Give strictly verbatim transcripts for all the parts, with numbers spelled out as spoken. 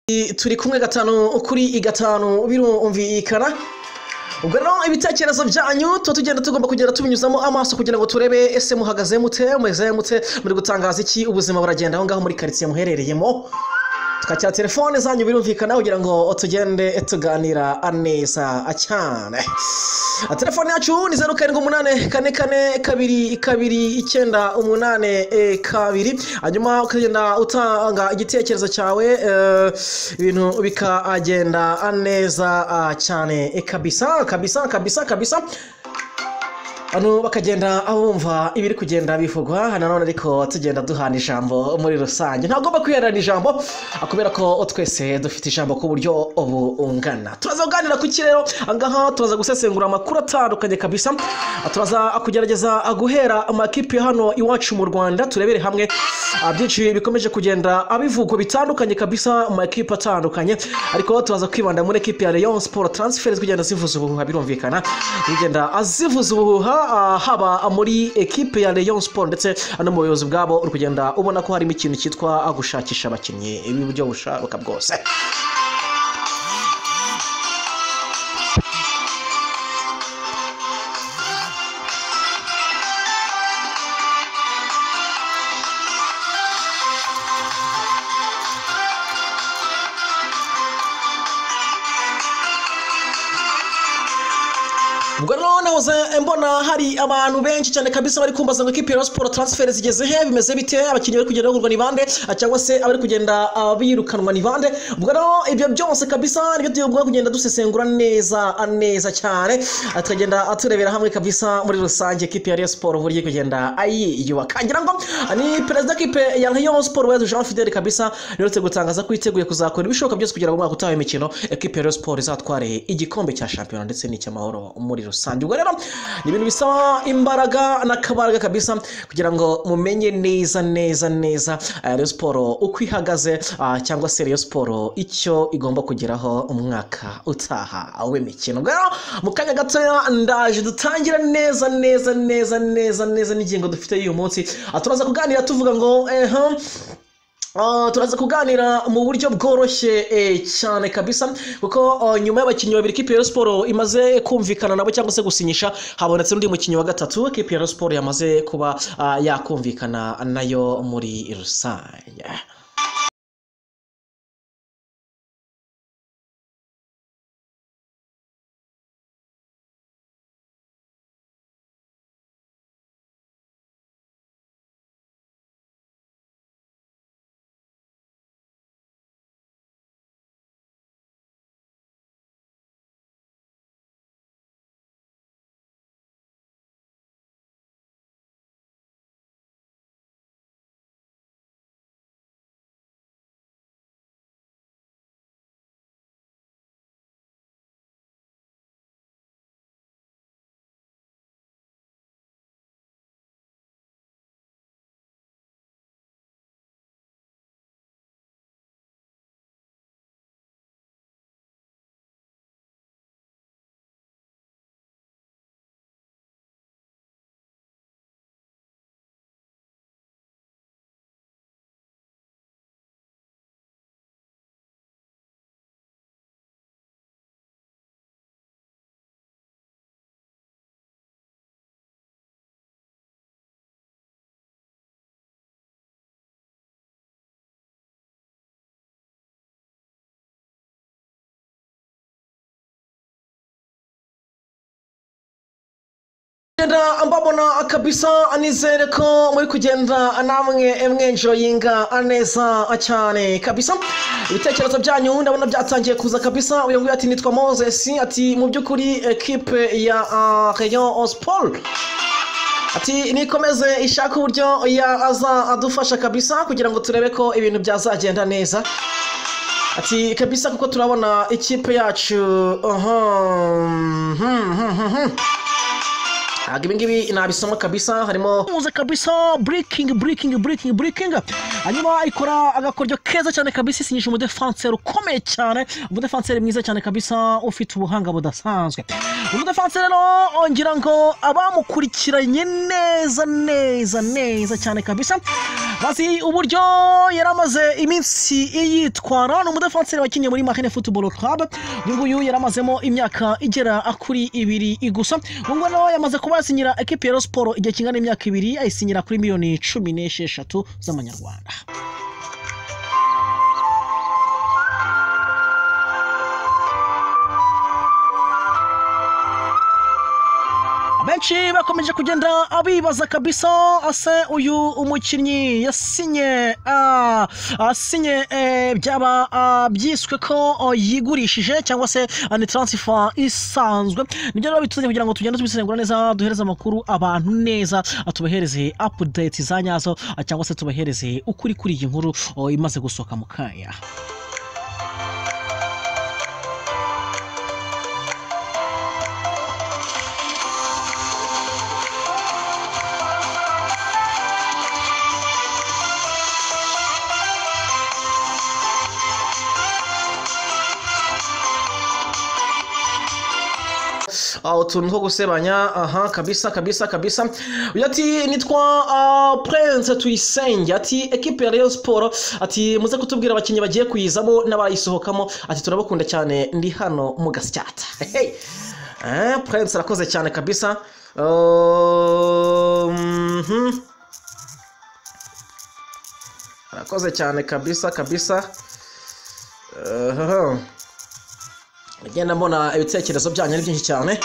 turi kumwe gatanu kuri gatanu birumvikana ubwo rero ibitekerezo byanyu tuba tugenda tugomba kugenda tubinyuzamo amaso kugira ngo turebe ese muhagaze mute meze mute muri gutangaza iki ubuzima buragenda aho ngaho muri quartier muherereyemo tukakira telefone zanyu birumvikana kugira ngo tugende tuganira neza cyane. Telefone yacu ni zero karindwi umunani kane kane kabiri kabiri icyenda umunani kabiri hanyuma ukagenda utanga igitekerezo cyawe ibintu bikagenda neza cyane kabisa kabisa kabisa kabisa ano bakagenda abumva ibiri kugenda bivugwa hano none ariko tugenda duhana ijambo muri rusange ntagomba kwiherana ijambo akubera ko twese dufite ijambo ku buryo ubungana. Turaza kuganira ku kirero angaha turaza gusesengura amakuru atandukanye kabisa turaza kugerageza guhera amakipe hano iwacu mu Rwanda turebere hamwe byinshi bikomeje kugenda abivugwa bitandukanye kabisa mu makipe atandukanye ariko turaza kwibanda muri equipe ya Rayon Sport transfers kugenda zivuza ubuhuha birumvikana bigenda azivuza ubuhuha haba muri equipe ya Rayon Sport ndetse no mu buyobozi bwabo uri kugenda ubona ko harimo ikintu cyitwa gushakisha abakinnyi ibi buryo bushoboka bwose. Ubwo rero nahoze mbona hari abantu benshi cyane kabisa bari kumbaza ngo equipe ya Sport transfer zigeze he bimeze bite abakinnyi bari kugenda bagurwa ni bande cyangwa se abari kugenda birukanwa ni bande. Ubwo rero ibyo byose kabisa nibyo tugomba kugenda dusesengura neza neza cyane tukagenda aturebera hamwe kabisa muri rusange equipe ya Sport buri kugenda ayiyubaka ngira ngo ni president equipe ya Rayon Sport wezo Jean Fidel kabisa nirotse gutangaza ko yiteguye kuzakora ibishoboka byose kugira ngo umwaka utaha imikino equipe ya Sport izatware igikombe cya champion ndetse n'icyamahoro muri rusange. Ubwo rero ni ibintu bisaba imbaraga n'akabaraga kabisa kugira ngo mumenye neza neza neza Rayon Sport uko ihagaze cyangwa se Rayon Sport icyo igomba kugeraho umwaka utaha w'imikino. Ubwo rero mu kanya gato ndaje dutangira neza neza neza neza neza n'ingingo dufite uyu munsi turaza kuganira tuvuga ngo eh Uh, turaza kuganira mu buryo bworoshye eh, cyane kabisa kuko uh, nyuma y'abakinnyi babiri equipe ya Sport imaze kumvikana nabo cyangwa se gusinyisha habonetse undi mukinnyi wa gatatu equipe ya Sport yamaze kuba uh, yakumvikana nayo muri rusange. Ndenda ambabona kabisa anizere ko muri kugenda namwe mwenjoyinga aneza cyane kabisa ibitekerezo byanyu ndabona byatangiye kuza kabisa uyu nguyu ati nitwa Moses ati mu byukuri equipe ya uh, Rayon Sport ati nikomeze ishaka uburyo ya aza adufasha kabisa kugira ngo turebe ko ibintu byazagenda neza ati kabisa kuko turabona ikipe yacu aha Agibingibi nabisoma kabisa harimo muze kabisa breaking breaking breaking breaking hanyuma ikora agakoryo keza cyane kabisa isinyisha umudefanseri ukomeye cyane umudefanseri mwiza cyane kabisa ufite ubuhanga budasanzwe umudefanseri rero ongira ngo abamukurikiranye neza neza neza cyane kabisa bazi uburyo yaramaze iminsi yitwara ni umudefanseri wakinnye muri Marine Football Club uyu nguyu yaramazemo imyaka igera kuri ibiri gusa ngo nawe yamaze kuba yasinyira ekipe ya Rayon Sport igihe kingana imyaka ibiri ayisinyira kuri miliyoni cumi n'esheshatu z'amanyarwanda. benshi bakomeje kugenda abibaza kabisa ase uyu umukinnyi yasinye asinye byaba byiswe ko yigurishije cyangwa se ni transfer isanzwe. Nibyo rero bituze kugira ngo tugende tubisengura neza duhereze amakuru abantu neza atubahereze update za nyazo cyangwa se tubahereze ukuri kuri iyi nkuru imaze gusohoka mu kanya. aho tuntu ho gusebanya aha kabisa kabisa kabisa. Yati nitwa uh, Prince Tuyisenge ati equipe ya Rayon Sport ati muze kutubwira abakinyi bagiye kuyizamo n'abayisohokamo ati turabakunda cyane ndi hano mu Gasyata. Hey. Eh Prince arakoze cyane kabisa. Uh, mm -hmm. Arakoze cyane kabisa kabisa. Uh -huh. Ngenda mbona ibitekerezo byanyu ari byinshi cyane.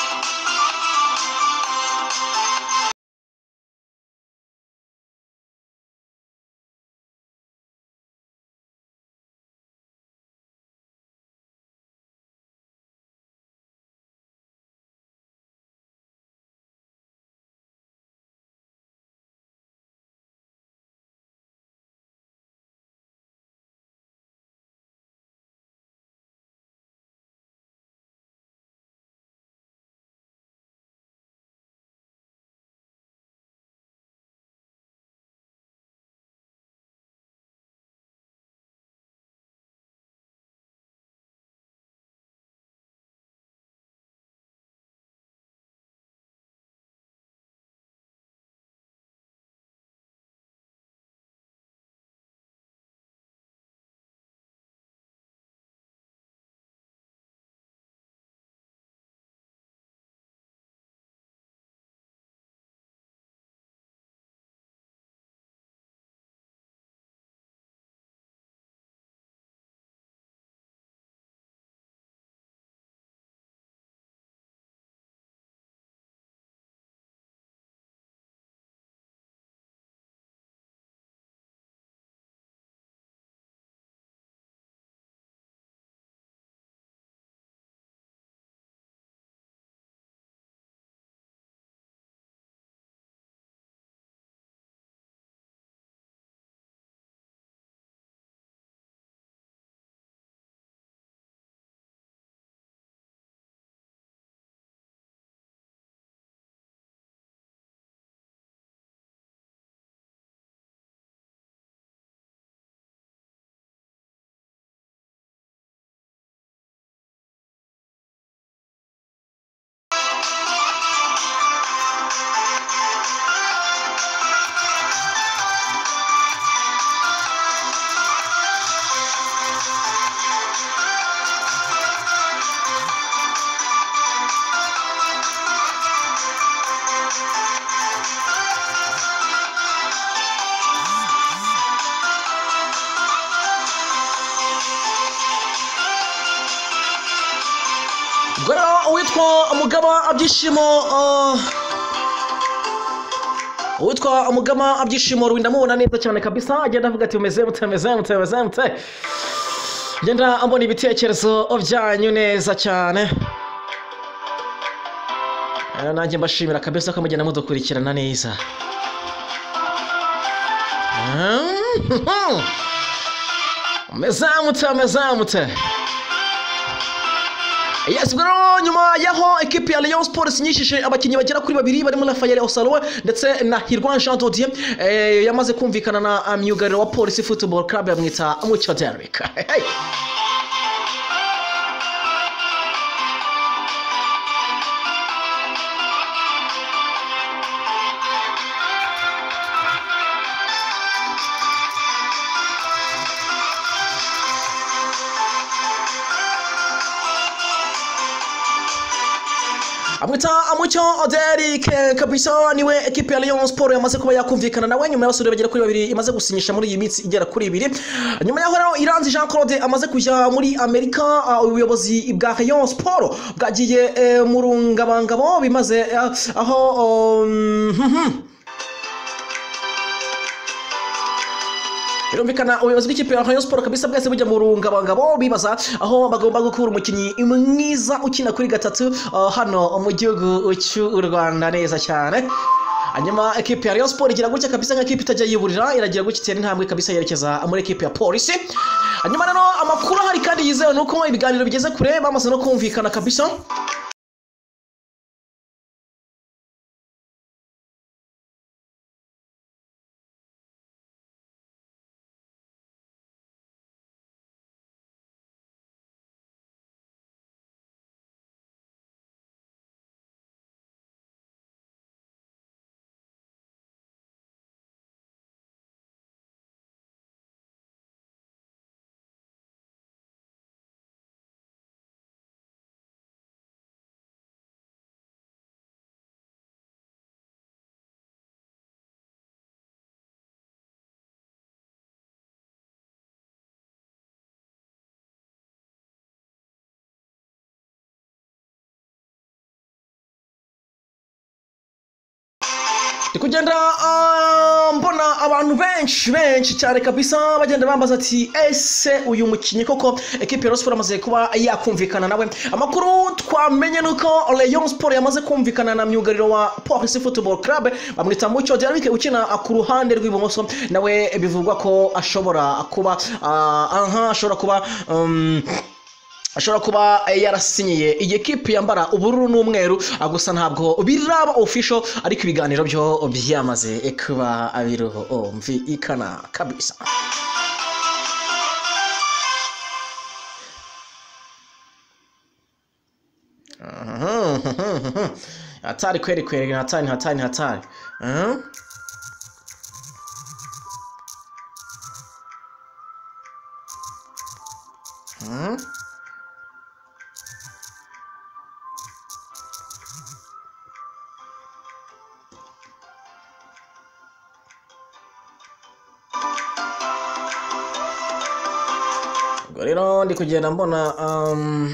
Gwera witwa Mugaba abyishimo uh, witwa Mugama abyishimo ruwinda mubona neza cyane kabisa agenda avuga ati umeze mute meze mute meze mute agenda ambona ibitekerezo byanyu neza cyane. Nanjye mbashimira kabisa ko mugenda mudukurikirana neza. Meze mute meze mute. Yes, bro, nyuma yaho equipe ya Rayon Sport sinyishije abakinyi bagera kuri babiri barimo Rafael Osalowe ndetse na Hirwan Jean Dodier eh, yamaze kumvikana na myugariro wa Police Football Club yamwita Mucyo Derrick. Hey. amwita Amucyo Derek kabisa niwe equipe ya Rayon Sport yamaze kuba yakumvikana nawe nyuma y'abasore bagera kuri babiri imaze gusinyisha muri iyi minsi igera kuri ibiri. Nyuma yaho rero Iranzi Jean Claude amaze kujya muri Amerika, ubuyobozi bwa Rayon Sport bwagiye mu rungabangabo bimaze aho birumvikana ubuyobozi bw'ikipe ya Rayon Sport kabisa bwese bujya mu rungabangabo bibaza aho bagomba gukura umukinnyi mwiza ukina kuri gatatu uh, hano mu gihugu cy'u Rwanda neza cyane. Hanyuma equipe ya Rayon Sport igira gutya kabisa nk'equipe itajya yiburira, iragira gutya itera intambwe kabisa yerekeza muri equipe ya Polisi. Hanyuma rero amakuru hari kandi yizewe nuko ibiganiro bigeze kure bamaze no kumvikana kabisa. Ndikugenda uh, mbona abantu benshi benshi cyane kabisa bagenda bambaza ati ese uyu mukinyi koko equipe ya Rayon Sport amaze kuba yakumvikana nawe. Amakuru twamenye nuko Rayon Sport yamaze kumvikana na myugariro wa Police Football Club bamwita Amucyo Derek ukina ku ruhande rw'ibumoso, nawe bivugwa ko ashobora kuba uh, aha ashobora kuba um, ashobora kuba yarasinyiye iyi equipe yambara ubururu n'umweru, gusa ntabwo biraba official ariko ibiganiro byo byamaze kuba abiruho oh mvikana kabisa. Hatari kweli kweli, hatari hatari hatari. Hmm? Rero ndi kugenda mbona um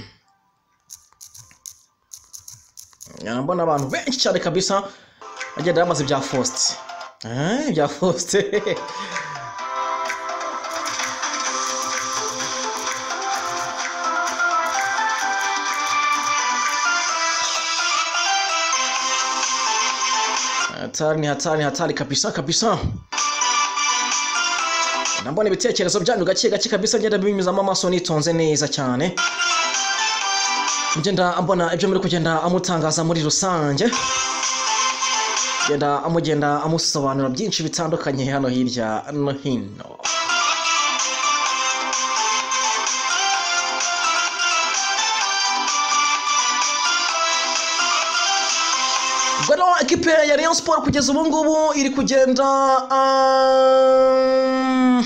mbona abantu benshi cyane kabisa bagenda bamaze bya Faust eh bya Faust hatari ni hatari hatari kabisa kabisa. Nambona ibitekerezo byanyu gake gake kabisa ngenda bimizamo amaso nitonze neza cyane. Ngenda mbona ibyo muri kugenda amutangaza muri rusange. Ngenda amugenda amusobanura byinshi bitandukanye hano hirya no hino. Gwano equipe ya Rayon Sport kugeza ubu ngubu iri kugenda um,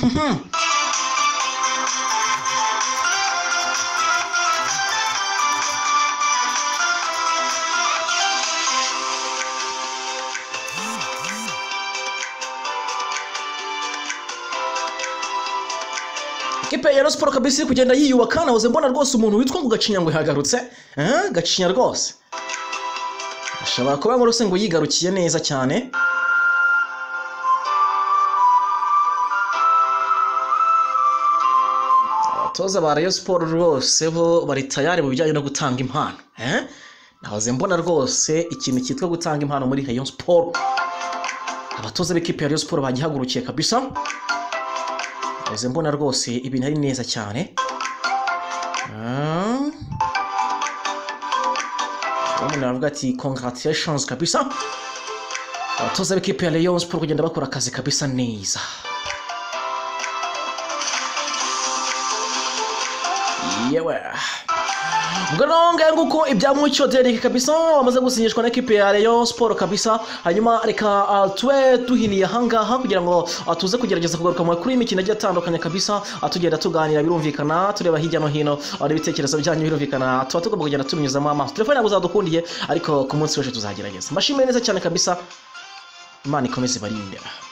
equipe ya Rayon Sport kabisa kugenda yiyubaka. Nahoze mbona rwose umuntu witwa ngo Gacinya ngo yagarutse eh Gacinya rwose ashobora kuba ngo rwose ngo yigarukiye neza cyane. Abatoza ba Rayon Sport rwose bo bari tayari mu bijyanye no gutanga impano eh nahoze mbona rwose ikintu cyitwa gutanga impano muri Rayon Sport. Abatoza b'ikipe ya Rayon Sport bagihagurukiye kabisa. Nahoze mbona rwose ibintu ari neza cyane. Ah umuntu aravuga ati congratulations kabisa. Abatoza b'ikipe ya Rayon Sport kugenda bakora akazi kabisa neza. Yewe ubwo nonge nguko ibya Mucyo Derek kabisa wamaze gusinyishwa na equipe ya Rayon Sport kabisa hanyuma reka uh, twe duhiniye hangaha kugira ngo uh, tuze kugerageza kugaruka mu kuri imikino igiye atandukanye kabisa atugenda uh, tuganira birumvikana tureba hirya no hino uh, ibitekerezo byanyu birumvikana tuba tugomba kugenda tubinyuzamo amaso telefone yabuza dukundiye ariko ku munsi w'ejo tuzagerageza mbashimire neza cyane kabisa Imana ikomeze barinde.